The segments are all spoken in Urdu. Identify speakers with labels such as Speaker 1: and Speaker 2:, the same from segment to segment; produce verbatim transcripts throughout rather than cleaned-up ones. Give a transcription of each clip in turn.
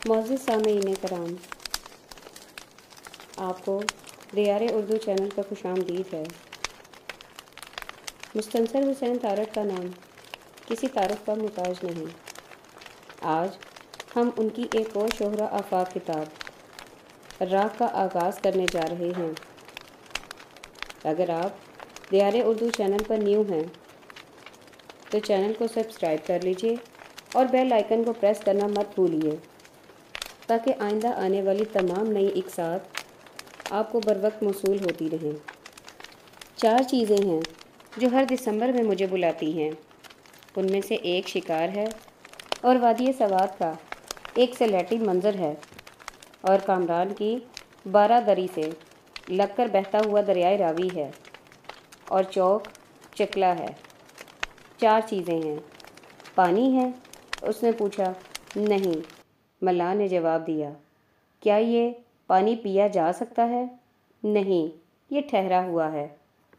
Speaker 1: معزز سامعین کرام، آپ کو دیار اردو چینل پر خوش آمدید ہے۔ مستنصر حسین تارڑ کا نام کسی تعارف کا محتاج نہیں۔ آج ہم ان کی ایک اور شہرہ آفاق کتاب راہ کا آغاز کرنے جا رہے ہیں۔ اگر آپ دیار اردو چینل پر نیو ہیں تو چینل کو سبسکرائب کر لیجئے اور بیل آئیکن کو پریس کرنا مت بھولیے تاکہ آئندہ آنے والی تمام نئی اقساط آپ کو بر وقت موصول ہوتی رہیں۔ چار چیزیں ہیں جو ہر دسمبر میں مجھے بلاتی ہیں، ان میں سے ایک شکار ہے اور وادی سوات کا ایک سلیٹی منظر ہے، اور کامران کی بارہ دری سے لگ کر بہتا ہوا دریائے راوی ہے، اور چوک چکلا ہے۔ چار چیزیں ہیں۔ پانی ہے؟ اس نے پوچھا۔ نہیں، ملا نے جواب دیا۔ کیا یہ پانی پیا جا سکتا ہے؟ نہیں، یہ ٹھہرا ہوا ہے۔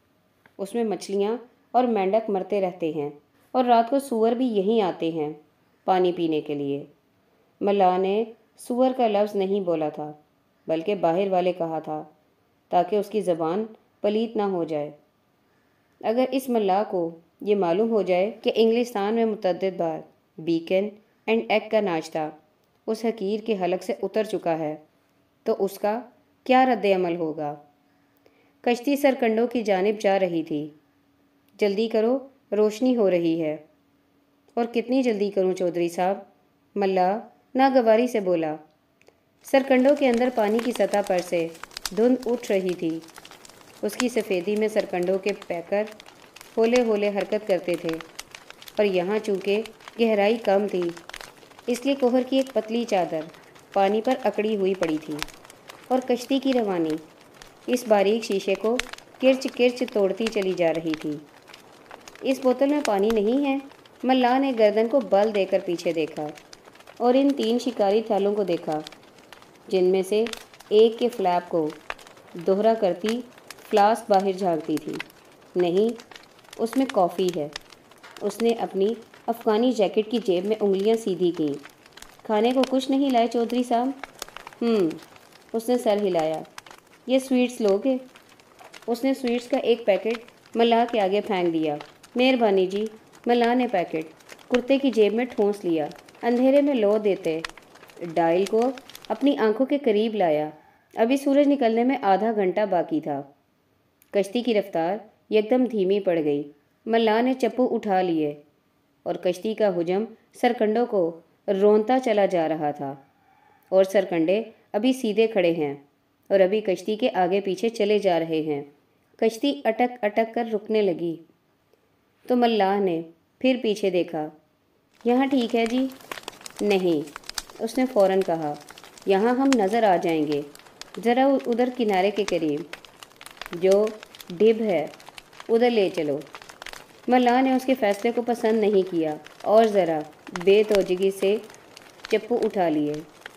Speaker 1: اس میں مچھلیاں اور مینڈک مرتے رہتے ہیں، اور رات کو سور بھی یہیں آتے ہیں پانی پینے کے لیے۔ ملا نے سور کا لفظ نہیں بولا تھا، بلکہ باہر والے کہا تھا تاکہ اس کی زبان پلیت نہ ہو جائے۔ اگر اس ملا کو یہ معلوم ہو جائے کہ انگلستان میں متعدد بار بیکن اینڈ ایگ کا ناشتہ اس حقیر کے حلق سے اتر چکا ہے تو اس کا کیا رد عمل ہوگا؟ کشتی سرکنڈوں کی جانب جا رہی تھی۔ جلدی کرو، روشنی ہو رہی ہے۔ اور کتنی جلدی کروں چودھری صاحب؟ ملا ناگواری سے بولا۔ سرکنڈوں کے اندر پانی کی سطح پر سے دھند اٹھ رہی تھی۔ اس کی سفیدی میں سرکنڈوں کے پیکر ہولے ہولے حرکت کرتے تھے، اور یہاں چونکہ گہرائی کم تھی اس لیے کوہر کی ایک پتلی چادر پانی پر اکڑی ہوئی پڑی تھی، اور کشتی کی روانی اس باریک شیشے کو کرچ کرچ توڑتی چلی جا رہی تھی۔ اس بوتل میں پانی نہیں ہے؟ ملا نے گردن کو بل دے کر پیچھے دیکھا اور ان تین شکاری تھیلوں کو دیکھا جن میں سے ایک کے فلیپ کو دوہرا کرتی فلاسک باہر جھانکتی تھی۔ نہیں، اس میں کافی ہے۔ اس نے اپنی افغانی جیکٹ کی جیب میں انگلیاں سیدھی کیں۔ کھانے کو کچھ نہیں لائے چودھری صاحب؟ ہم اس نے سر ہلایا۔ یہ سویٹس لوگے؟ اس نے سویٹس کا ایک پیکٹ ملا کے آگے پھینک دیا۔ مہربانی جی۔ ملا نے پیکٹ کرتے کی جیب میں ٹھونس لیا۔ اندھیرے میں لو دیتے ڈائل کو اپنی آنکھوں کے قریب لایا۔ ابھی سورج نکلنے میں آدھا گھنٹہ باقی تھا۔ کشتی کی رفتار یکدم دھیمی پڑ گئی۔ ملا نے چپو اٹھا لیے اور کشتی کا حجم سرکنڈوں کو رونتا چلا جا رہا تھا، اور سرکنڈے ابھی سیدھے کھڑے ہیں اور ابھی کشتی کے آگے پیچھے چلے جا رہے ہیں۔ کشتی اٹک اٹک کر رکنے لگی تو ملا نے پھر پیچھے دیکھا۔ یہاں ٹھیک ہے جی؟ نہیں، اس نے فوراً کہا، یہاں ہم نظر آ جائیں گے، ذرا ادھر کنارے کے قریب جو ڈب ہے ادھر لے چلو۔ ملا نے اس کے فیصلے کو پسند نہیں کیا اور ذرا بے توجہی سے چپو اٹھا لیے۔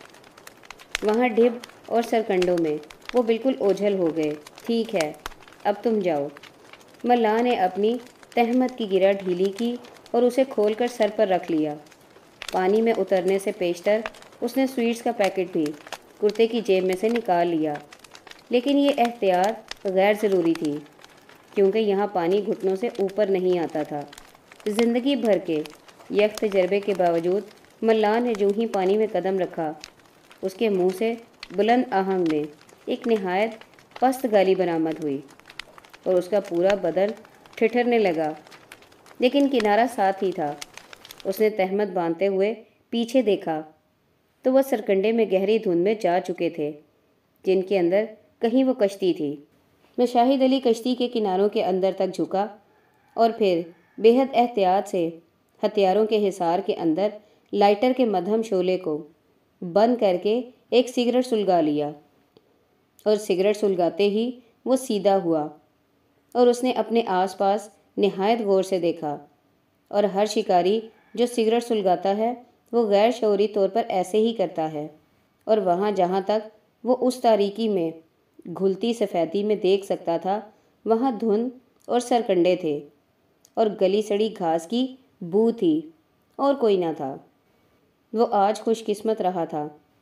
Speaker 1: وہاں ڈب اور سرکنڈوں میں وہ بالکل اوجھل ہو گئے۔ ٹھیک ہے، اب تم جاؤ۔ ملا نے اپنی تہمت کی گرہ ڈھیلی کی اور اسے کھول کر سر پر رکھ لیا۔ پانی میں اترنے سے پیشتر اس نے سویٹس کا پیکٹ بھی کرتے کی جیب میں سے نکال لیا، لیکن یہ احتیاط غیر ضروری تھی کیونکہ یہاں پانی گھٹنوں سے اوپر نہیں آتا تھا۔ زندگی بھر کے یک تجربے کے باوجود ملا نے جو ہی پانی میں قدم رکھا اس کے منہ سے بلند آہنگ میں ایک نہایت پست گالی برآمد ہوئی اور اس کا پورا بدن ٹھٹھرنے لگا، لیکن کنارہ ساتھ ہی تھا۔ اس نے تہمت باندھتے ہوئے پیچھے دیکھا تو وہ سرکنڈے میں گہری دھند میں جا چکے تھے جن کے اندر کہیں وہ کشتی تھی۔ مشاہد علی کشتی کے کناروں کے اندر تک جھکا اور پھر بے حد احتیاط سے ہتھیاروں کے حصار کے اندر لائٹر کے مدھم شعلے کو بند کر کے ایک سگریٹ سلگا لیا، اور سگریٹ سلگاتے ہی وہ سیدھا ہوا اور اس نے اپنے آس پاس نہایت غور سے دیکھا، اور ہر شکاری جو سگریٹ سلگاتا ہے وہ غیر شعوری طور پر ایسے ہی کرتا ہے، اور وہاں جہاں تک وہ اس تاریکی میں گھلتی سفیدی میں دیکھ سکتا تھا وہاں دھند اور سرکنڈے تھے اور گلی سڑی گھاس کی بو تھی، اور کوئی نہ تھا۔ وہ آج خوش قسمت رہا تھا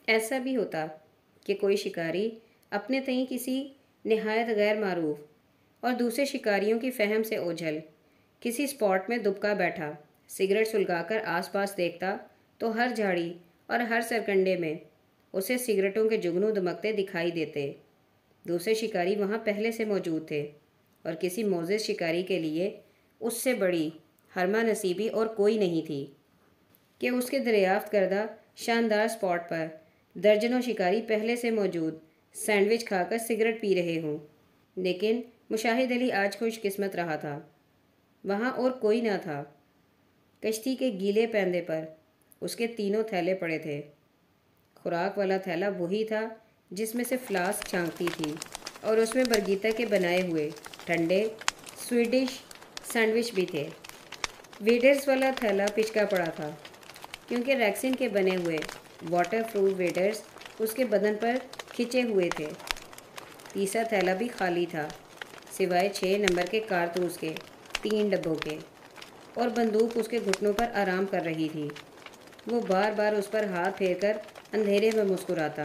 Speaker 1: ایسا بھی ہوتا کہ کوئی شکاری اپنے تئیں کسی نہایت غیر معروف اور دوسرے شکاریوں کی فہم سے اوجھل کسی اسپاٹ میں دبکا بیٹھا سگریٹ سلگا کر آس پاس دیکھتا تو ہر جھاڑی اور ہر سرکنڈے میں اسے سگریٹوں کے جگنو دمکتے دکھائی دیتے۔ دوسرے شکاری وہاں پہلے سے موجود تھے اور کسی موزز شکاری کے لیے اس سے بڑی ہرما نصیبی اور کوئی نہیں تھی کہ اس کے دریافت کردہ شاندار اسپاٹ پر درجنوں شکاری پہلے سے موجود سینڈوچ کھا کر سگریٹ پی رہے ہوں۔ لیکن مشاہد علی آج خوش قسمت رہا تھا، وہاں اور کوئی نہ تھا۔ کشتی کے گیلے پیندے پر اس کے تینوں تھیلے پڑے تھے۔ خوراک والا تھیلا وہی تھا جس میں سے فلاسک چھانکتی تھی اور اس میں برگیتا کے بنائے ہوئے ٹھنڈے سویڈش سینڈوچ بھی تھے۔ ویڈرز والا تھیلا پچکا پڑا تھا کیونکہ ریکسن کے بنے ہوئے واٹر پروف ویڈرز اس کے بدن پر کھچے ہوئے تھے۔ تیسرا تھیلا بھی خالی تھا سوائے چھ نمبر کے کارتوس کے تین ڈبوں کے، اور بندوق اس کے گھٹنوں پر آرام کر رہی تھی۔ وہ بار بار اس پر ہاتھ پھیر کر اندھیرے میں مسکراتا۔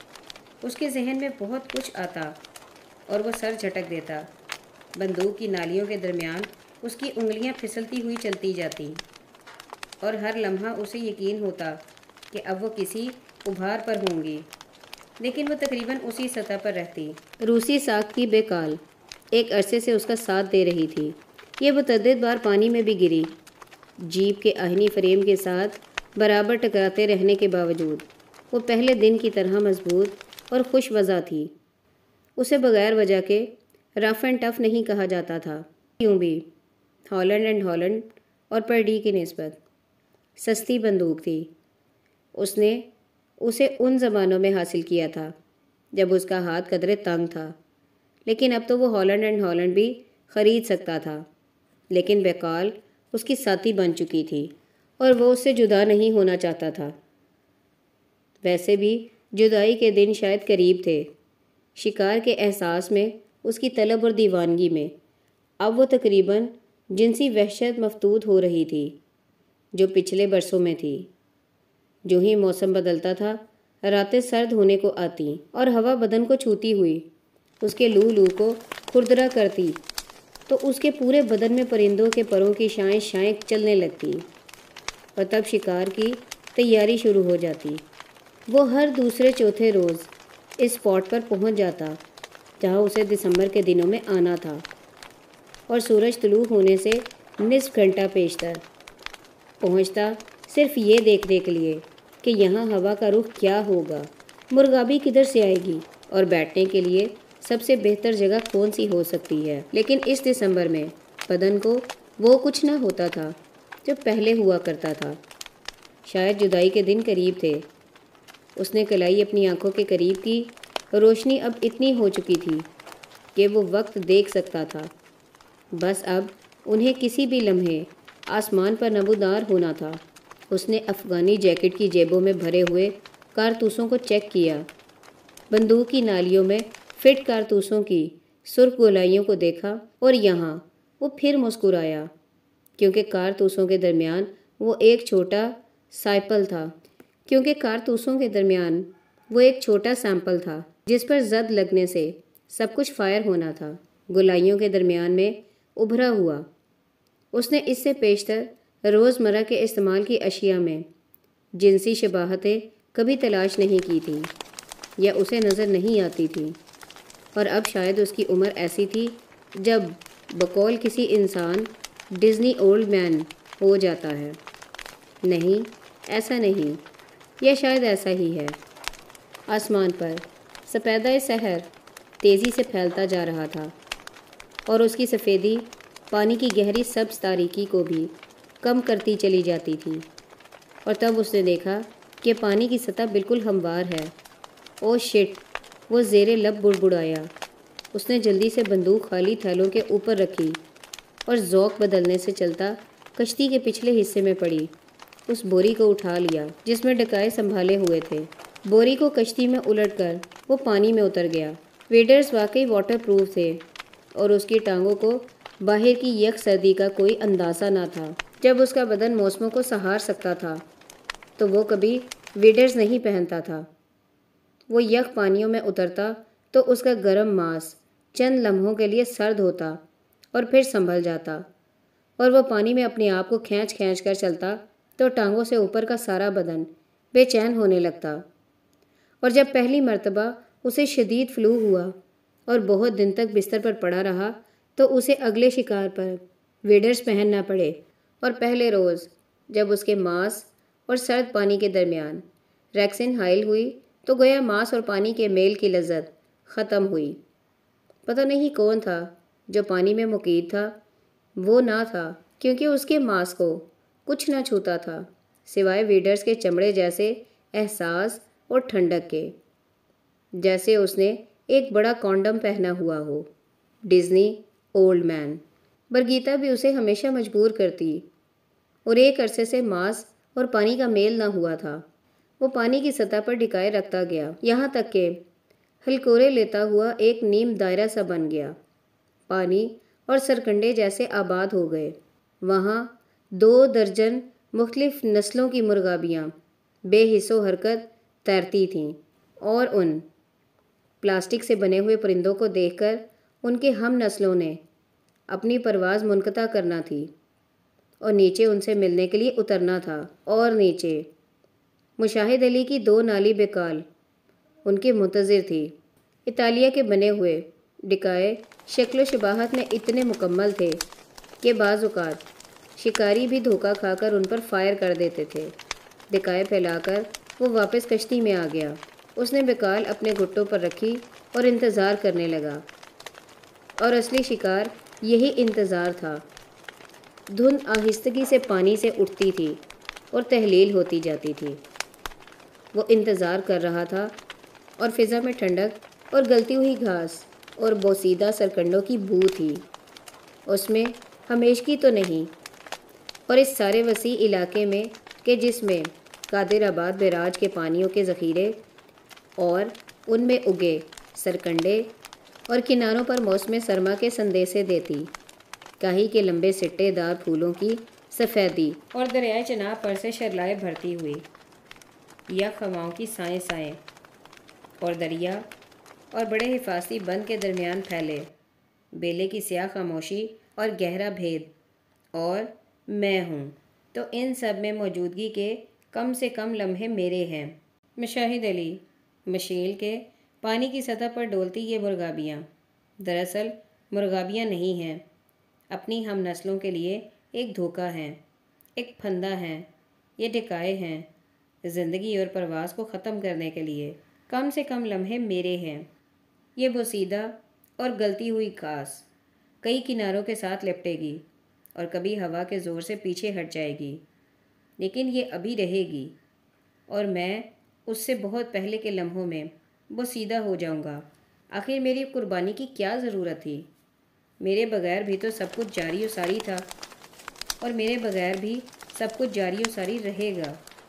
Speaker 1: اس کے ذہن میں بہت کچھ آتا اور وہ سر جھٹک دیتا۔ بندوق کی نالیوں کے درمیان اس کی انگلیاں پھسلتی ہوئی چلتی جاتی اور ہر لمحہ اسے یقین ہوتا کہ اب وہ کسی ابھار پر ہوں گی، لیکن وہ تقریباً اسی سطح پر رہتی۔ روسی ساکھ کی بیکال ایک عرصے سے اس کا ساتھ دے رہی تھی۔ یہ متعدد بار پانی میں بھی گری، جیپ کے آہنی فریم کے ساتھ برابر ٹکراتے رہنے کے باوجود وہ پہلے دن کی طرح مضبوط اور خوش وضع تھی۔ اسے بغیر وجہ کے رف اینڈ ٹف نہیں کہا جاتا تھا۔ کیوں بھی ہالینڈ اینڈ ہالینڈ اور پر ڈی کی نسبت سستی بندوق تھی۔ اس نے اسے ان زمانوں میں حاصل کیا تھا جب اس کا ہاتھ قدرے تنگ تھا، لیکن اب تو وہ ہالینڈ اینڈ ہالینڈ بھی خرید سکتا تھا۔ لیکن بیکال اس کی ساتھی بن چکی تھی اور وہ اس سے جدا نہیں ہونا چاہتا تھا۔ ویسے بھی جدائی کے دن شاید قریب تھے۔ شکار کے احساس میں، اس کی طلب اور دیوانگی میں اب وہ تقریباً جنسی وحشت مفتود ہو رہی تھی جو پچھلے برسوں میں تھی۔ جو ہی موسم بدلتا تھا، راتیں سرد ہونے کو آتی اور ہوا بدن کو چھوتی ہوئی اس کے لو لو کو کھردرا کرتی تو اس کے پورے بدن میں پرندوں کے پروں کی شائیں شائیں چلنے لگتی اور تب شکار کی تیاری شروع ہو جاتی۔ وہ ہر دوسرے چوتھے روز اس اسپاٹ پر پہنچ جاتا جہاں اسے دسمبر کے دنوں میں آنا تھا، اور سورج طلوع ہونے سے نصف گھنٹہ پیشتر پہنچتا، صرف یہ دیکھنے کے لیے کہ یہاں ہوا کا رخ کیا ہوگا، مرغابی کدھر سے آئے گی اور بیٹھنے کے لیے سب سے بہتر جگہ کون سی ہو سکتی ہے۔ لیکن اس دسمبر میں بدن کو وہ کچھ نہ ہوتا تھا جو پہلے ہوا کرتا تھا۔ شاید جدائی کے دن قریب تھے۔ اس نے کلائی اپنی آنکھوں کے قریب کی، روشنی اب اتنی ہو چکی تھی کہ وہ وقت دیکھ سکتا تھا۔ بس اب انہیں کسی بھی لمحے آسمان پر نمودار ہونا تھا۔ اس نے افغانی جیکٹ کی جیبوں میں بھرے ہوئے کارتوسوں کو چیک کیا، بندوق کی نالیوں میں فٹ کارتوسوں کی سرخ گولائیوں کو دیکھا، اور یہاں وہ پھر مسکرایا کیونکہ کارتوسوں کے درمیان وہ ایک چھوٹا سائپل تھا کیونکہ کارتوسوں کے درمیان وہ ایک چھوٹا سیمپل تھا جس پر زد لگنے سے سب کچھ فائر ہونا تھا۔ گولائیوں کے درمیان میں ابھرا ہوا، اس نے اس سے پیشتر روزمرہ کے استعمال کی اشیاء میں جنسی شباہتیں کبھی تلاش نہیں کی تھیں یا اسے نظر نہیں آتی تھیں، اور اب شاید اس کی عمر ایسی تھی جب بقول کسی انسان ڈزنی اولڈ مین ہو جاتا ہے۔ نہیں، ایسا نہیں، یا شاید ایسا ہی ہے۔ آسمان پر سپیدہ سحر تیزی سے پھیلتا جا رہا تھا اور اس کی سفیدی پانی کی گہری سبز تاریکی کو بھی کم کرتی چلی جاتی تھی، اور تب اس نے دیکھا کہ پانی کی سطح بالکل ہموار ہے۔ Oh shit! وہ زیر لب بڑبڑایا۔ اس نے جلدی سے بندوق خالی تھیلوں کے اوپر رکھی اور ذوق بدلنے سے چلتا کشتی کے پچھلے حصے میں پڑی۔ اس بوری کو اٹھا لیا جس میں ڈکائے سنبھالے ہوئے تھے۔ بوری کو کشتی میں الٹ کر وہ پانی میں اتر گیا۔ ویڈرز واقعی واٹر پروف تھے اور اس کی ٹانگوں کو باہر کی یک سردی کا کوئی اندازہ نہ تھا۔ جب اس کا بدن موسموں کو سہار سکتا تھا تو وہ کبھی ویڈرز نہیں پہنتا تھا۔ وہ یک پانیوں میں اترتا تو اس کا گرم ماس چند لمحوں کے لیے سرد ہوتا اور پھر سنبھل جاتا، اور وہ پانی میں اپنے آپ کو کھینچ کھینچ کر چلتا تو ٹانگوں سے اوپر کا سارا بدن بے چین ہونے لگتا۔ اور جب پہلی مرتبہ اسے شدید فلو ہوا اور بہت دن تک بستر پر پڑا رہا تو اسے اگلے شکار پر ویڈرز پہننا پڑے، اور پہلے روز جب اس کے ماس اور سرد پانی کے درمیان ریکسن حائل ہوئی تو گویا ماس اور پانی کے میل کی لذت ختم ہوئی۔ پتہ نہیں کون تھا جو پانی میں مقید تھا، وہ نہ تھا، کیونکہ اس کے ماس کو کچھ نہ چھوتا تھا سوائے ویڈرز کے چمڑے جیسے احساس اور ٹھنڈک کے، جیسے اس نے ایک بڑا کانڈم پہنا ہوا ہو۔ Disney old man. برگیتا بھی اسے ہمیشہ مجبور کرتی، اور ایک عرصے سے ماس اور پانی کا میل نہ ہوا تھا۔ وہ پانی کی سطح پر ڈکائے رکھتا گیا، یہاں تک کہ ہلکورے لیتا ہوا ایک نیم دائرہ سا بن گیا۔ پانی اور سرکنڈے جیسے آباد ہو گئے۔ وہاں دو درجن مختلف نسلوں کی مرغابیاں بے حس و حرکت تیرتی تھیں، اور ان پلاسٹک سے بنے ہوئے پرندوں کو دیکھ کر ان کے ہم نسلوں نے اپنی پرواز منقطع کرنا تھی اور نیچے ان سے ملنے کے لیے اترنا تھا۔ اور نیچے مشاہد علی کی دو نالی بیکال ان کے منتظر تھی۔ اطالیہ کے بنے ہوئے ڈکائے شکل و شباہت میں اتنے مکمل تھے کہ بعض اوقات شکاری بھی دھوکہ کھا کر ان پر فائر کر دیتے تھے۔ ڈکائے پھیلا کر وہ واپس کشتی میں آ گیا۔ اس نے بیکال اپنے گھٹوں پر رکھی اور انتظار کرنے لگا، اور اصلی شکار یہی انتظار تھا۔ دھند آہستگی سے پانی سے اٹھتی تھی اور تحلیل ہوتی جاتی تھی۔ وہ انتظار کر رہا تھا، اور فضا میں ٹھنڈک اور گلتی ہوئی گھاس اور بوسیدہ سرکنڈوں کی بو تھی۔ اس میں ہمیشگی تو نہیں، اور اس سارے وسیع علاقے میں کہ جس میں قادر آباد بیراج کے پانیوں کے ذخیرے اور ان میں اگے سرکنڈے اور کناروں پر موسم سرما کے سندیسے دیتی کاہی کے لمبے سٹے دار پھولوں کی سفیدی، اور دریائے چناب پر سے شرلائے بھرتی ہوئی یا خواؤں کی سائیں سائیں، اور دریا اور بڑے حفاظتی بند کے درمیان پھیلے بیلے کی سیاہ خاموشی اور گہرا بھید، اور میں ہوں تو ان سب میں موجودگی کے کم سے کم لمحے میرے ہیں۔ مشاہد علی۔ مشیل کے پانی کی سطح پر ڈولتی یہ مرغابیاں دراصل مرغابیاں نہیں ہیں، اپنی ہم نسلوں کے لیے ایک دھوکہ ہیں، ایک پھندہ ہیں۔ یہ ڈکائے ہیں، زندگی اور پرواز کو ختم کرنے کے لیے کم سے کم لمحے میرے ہیں۔ یہ بوسیدہ اور گلتی ہوئی گھاس کئی کناروں کے ساتھ لپٹے گی اور کبھی ہوا کے زور سے پیچھے ہٹ جائے گی، لیکن یہ ابھی رہے گی، اور میں اس سے بہت پہلے کے لمحوں میں بوسیدہ ہو جاؤں گا۔ آخر میری قربانی کی کیا ضرورت تھی؟ میرے بغیر بھی تو سب کچھ جاری و ساری تھا، اور میرے بغیر بھی سب کچھ جاری و ساری رہے گا۔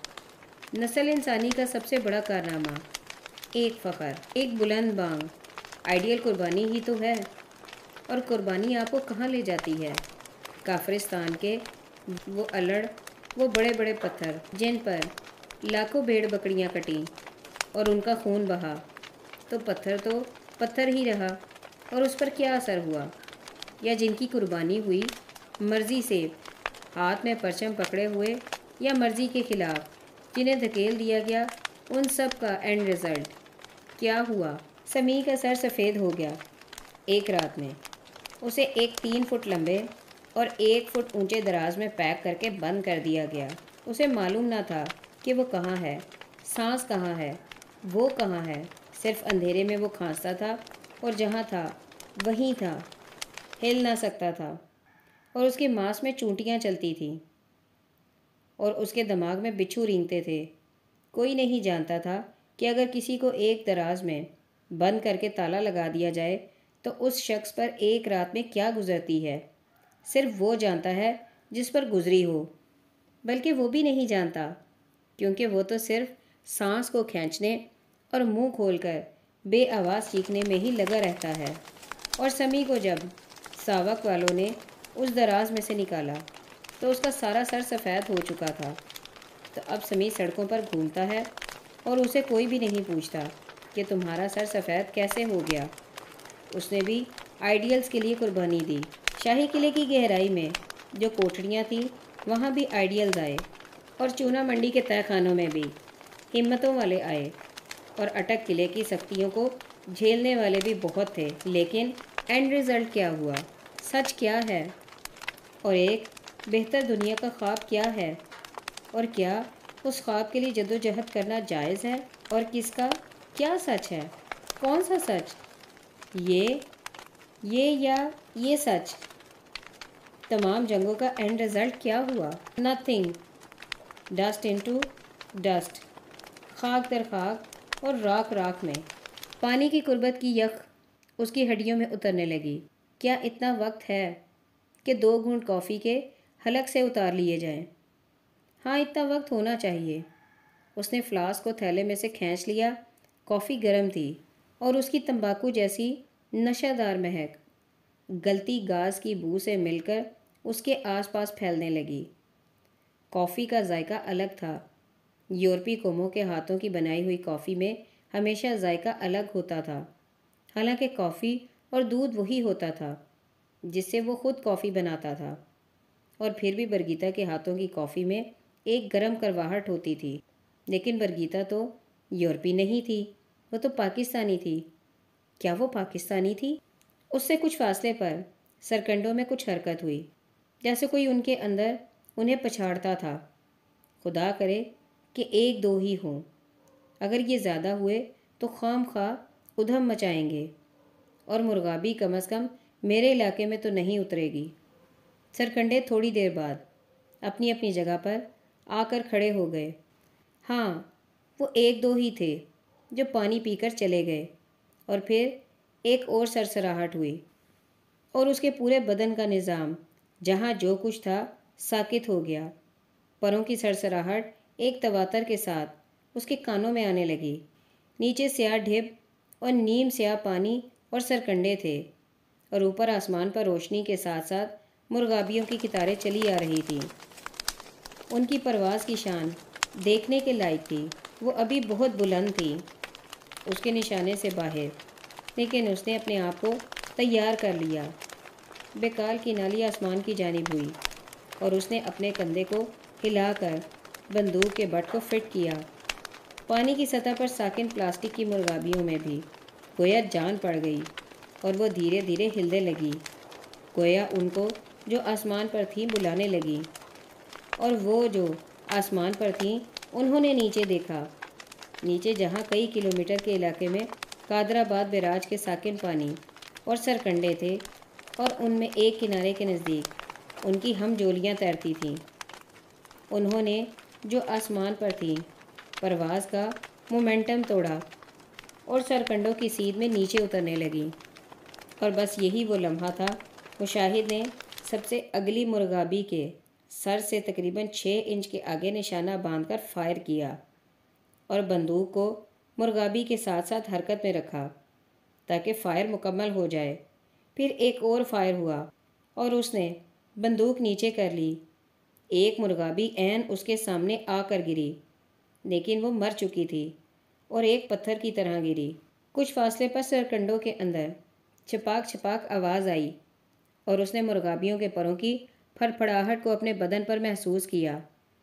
Speaker 1: نسل انسانی کا سب سے بڑا کارنامہ، ایک فخر، ایک بلند بانگ، آئیڈیل قربانی ہی تو ہے۔ اور قربانی آپ کو کہاں لے جاتی ہے؟ کافرستان کے وہ الڑ، وہ بڑے بڑے پتھر جن پر لاکھوں بھیڑ بکریاں کٹیں اور ان کا خون بہا، تو پتھر تو پتھر ہی رہا، اور اس پر کیا اثر ہوا؟ یا جن کی قربانی ہوئی مرضی سے ہاتھ میں پرچم پکڑے ہوئے یا مرضی کے خلاف جنہیں دھکیل دیا گیا، ان سب کا اینڈ رزلٹ کیا ہوا؟ سمیع کا سر سفید ہو گیا۔ ایک رات میں اسے ایک تین فٹ لمبے اور ایک فٹ اونچے دراز میں پیک کر کے بند کر دیا گیا۔ اسے معلوم نہ تھا کہ وہ کہاں ہے، سانس کہاں ہے، وہ کہاں ہے۔ صرف اندھیرے میں وہ کھانستا تھا، اور جہاں تھا وہیں تھا، ہل نہ سکتا تھا، اور اس کے ماس میں چونٹیاں چلتی تھیں، اور اس کے دماغ میں بچھو رینگتے تھے۔ کوئی نہیں جانتا تھا کہ اگر کسی کو ایک دراز میں بند کر کے تالا لگا دیا جائے تو اس شخص پر ایک رات میں کیا گزرتی ہے۔ صرف وہ جانتا ہے جس پر گزری ہو، بلکہ وہ بھی نہیں جانتا، کیونکہ وہ تو صرف سانس کو کھینچنے اور منہ کھول کر بے آواز چیخنے میں ہی لگا رہتا ہے۔ اور سمیع کو جب ساوک والوں نے اس دراز میں سے نکالا تو اس کا سارا سر سفید ہو چکا تھا۔ تو اب سمیع سڑکوں پر گھومتا ہے اور اسے کوئی بھی نہیں پوچھتا کہ تمہارا سر سفید کیسے ہو گیا۔ اس نے بھی آئیڈیلز کے لیے قربانی دی۔ شاہی قلعے کی گہرائی میں جو کوٹھڑیاں تھیں وہاں بھی آئیڈیلز آئے، اور چونا منڈی کے تہہ خانوں میں بھی ہمتوں والے آئے، اور اٹک قلعے کی سختیوں کو جھیلنے والے بھی بہت تھے۔ لیکن اینڈ رزلٹ کیا ہوا؟ سچ کیا ہے؟ اور ایک بہتر دنیا کا خواب کیا ہے؟ اور کیا اس خواب کے لیے جد و جہد کرنا جائز ہے؟ اور کس کا کیا سچ ہے؟ کون سا سچ؟ یہ یہ یا یہ سچ؟ تمام جنگوں کا اینڈ رزلٹ کیا ہوا؟ نتھنگ، ڈسٹ انٹو ڈسٹ، خاک در خاک اور راکھ راکھ میں۔ پانی کی قربت کی یخ اس کی ہڈیوں میں اترنے لگی۔ کیا اتنا وقت ہے کہ دو گھونٹ کافی کے حلق سے اتار لیے جائیں؟ ہاں، اتنا وقت ہونا چاہیے۔ اس نے فلاسک کو تھیلے میں سے کھینچ لیا۔ کافی گرم تھی اور اس کی تمباکو جیسی نشہ دار مہک گلتی گاز کی بو سے مل کر اس کے آس پاس پھیلنے لگی۔ کافی کا ذائقہ الگ تھا۔ یورپی قوموں کے ہاتھوں کی بنائی ہوئی کافی میں ہمیشہ ذائقہ الگ ہوتا تھا، حالانکہ کافی اور دودھ وہی ہوتا تھا جس سے وہ خود کافی بناتا تھا، اور پھر بھی برگیتا کے ہاتھوں کی کافی میں ایک گرم کرواہٹ ہوتی تھی۔ لیکن برگیتا تو یورپی نہیں تھی، وہ تو پاکستانی تھی۔ کیا وہ پاکستانی تھی؟ اس سے کچھ فاصلے پر سرکنڈوں میں کچھ حرکت ہوئی، جیسے کوئی ان کے اندر انہیں پچھاڑتا تھا۔ خدا کرے کہ ایک دو ہی ہوں، اگر یہ زیادہ ہوئے تو خام خواہ ادھم مچائیں گے، اور مرغابی کم از کم میرے علاقے میں تو نہیں اترے گی۔ سرکنڈے تھوڑی دیر بعد اپنی اپنی جگہ پر آ کر کھڑے ہو گئے۔ ہاں، وہ ایک دو ہی تھے جو پانی پی کر چلے گئے، اور پھر ایک اور سرسراہٹ ہوئی، اور اس کے پورے بدن کا نظام جہاں جو کچھ تھا ساکت ہو گیا۔ پروں کی سرسراہٹ ایک تواتر کے ساتھ اس کے کانوں میں آنے لگی۔ نیچے سیاہ ڈھب اور نیم سیاہ پانی اور سرکنڈے تھے، اور اوپر آسمان پر روشنی کے ساتھ ساتھ مرغابیوں کی قطاریں چلی آ رہی تھیں۔ ان کی پرواز کی شان دیکھنے کے لائق تھی۔ وہ ابھی بہت بلند تھی، اس کے نشانے سے باہر، لیکن اس نے اپنے آپ کو تیار کر لیا۔ بیکال کی نالی آسمان کی جانب ہوئی، اور اس نے اپنے کندھے کو ہلا کر بندوق کے بٹ کو فٹ کیا۔ پانی کی سطح پر ساکن پلاسٹک کی مرغابیوں میں بھی گویا جان پڑ گئی، اور وہ دھیرے دھیرے ہلنے لگی، گویا ان کو جو آسمان پر تھیں بلانے لگی، اور وہ جو آسمان پر تھیں انہوں نے نیچے دیکھا، نیچے جہاں کئی کلومیٹر کے علاقے میں قادر آباد بیراج کے ساکن پانی اور سرکنڈے تھے، اور ان میں ایک کنارے کے نزدیک ان کی ہم جولیاں تیرتی تھیں۔ انہوں نے جو آسمان پر تھیں پرواز کا مومنٹم توڑا اور سرکنڈوں کی سیدھ میں نیچے اترنے لگیں، اور بس یہی وہ لمحہ تھا۔ مشاہد نے سب سے اگلی مرغابی کے سر سے تقریباً چھ انچ کے آگے نشانہ باندھ کر فائر کیا، اور بندوق کو مرغابی کے ساتھ ساتھ حرکت میں رکھا تاکہ فائر مکمل ہو جائے۔ پھر ایک اور فائر ہوا، اور اس نے بندوق نیچے کر لی۔ ایک مرغابی عین اس کے سامنے آ کر گری، لیکن وہ مر چکی تھی اور ایک پتھر کی طرح گری۔ کچھ فاصلے پر سرکنڈوں کے اندر چھپاک چھپاک آواز آئی، اور اس نے مرغابیوں کے پروں کی پھڑ پھڑاہٹ کو اپنے بدن پر محسوس کیا۔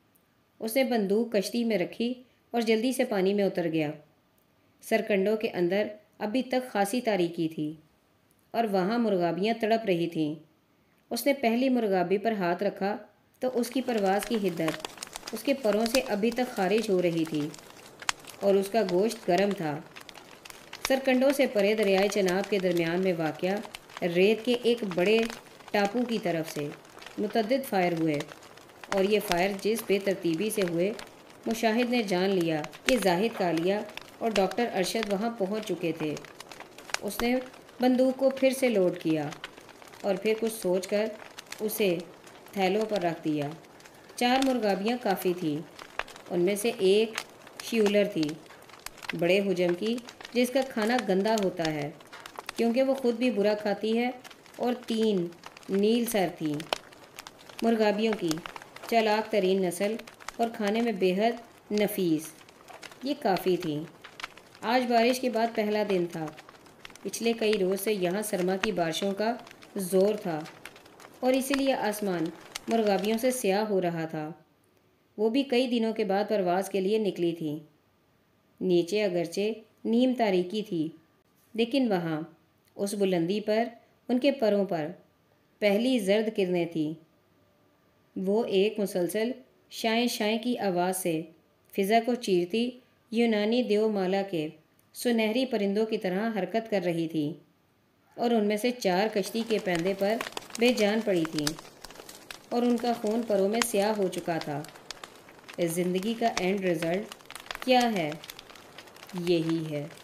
Speaker 1: اس نے بندوق کشتی میں رکھی اور جلدی سے پانی میں اتر گیا۔ سرکنڈوں کے اندر ابھی تک خاصی تاریکی تھی، اور وہاں مرغابیاں تڑپ رہی تھیں۔ اس نے پہلی مرغابی پر ہاتھ رکھا تو اس کی پرواز کی حدت اس کے پروں سے ابھی تک خارج ہو رہی تھی، اور اس کا گوشت گرم تھا۔ سرکنڈوں سے پرے دریائے چناب کے درمیان میں واقع ریت کے ایک بڑے ٹاپو کی طرف سے متعدد فائر ہوئے، اور یہ فائر جس بے ترتیبی سے ہوئے، مشاہد نے جان لیا کہ زاہد کالیا اور ڈاکٹر ارشد وہاں پہنچ چکے تھے۔ اس نے بندوق کو پھر سے لوڈ کیا، اور پھر کچھ سوچ کر اسے تھیلوں پر رکھ دیا۔ چار مرغابیاں کافی تھیں، ان میں سے ایک شیولر تھی، بڑے حجم کی، جس کا کھانا گندا ہوتا ہے کیونکہ وہ خود بھی برا کھاتی ہے، اور تین نیل سر تھیں، مرغابیوں کی چالاک ترین نسل اور کھانے میں بے حد نفیس۔ یہ کافی تھیں۔ آج بارش کے بعد پہلا دن تھا۔ پچھلے کئی روز سے یہاں سرما کی بارشوں کا زور تھا اور اسی لیے آسمان مرغابیوں سے سیاہ ہو رہا تھا۔ وہ بھی کئی دنوں کے بعد پرواز کے لیے نکلی تھی۔ نیچے اگرچہ نیم تاریکی تھی، لیکن وہاں اس بلندی پر ان کے پروں پر پہلی زرد کرنیں تھیں۔ وہ ایک مسلسل شائیں شائیں کی آواز سے فضا کو چیرتی یونانی دیو مالا کے سنہری پرندوں کی طرح حرکت کر رہی تھی، اور ان میں سے چار کشتی کے پیندے پر بے جان پڑی تھیں اور ان کا خون پروں میں سیاہ ہو چکا تھا۔ اس زندگی کا اینڈ رزلٹ کیا ہے؟ یہی ہے۔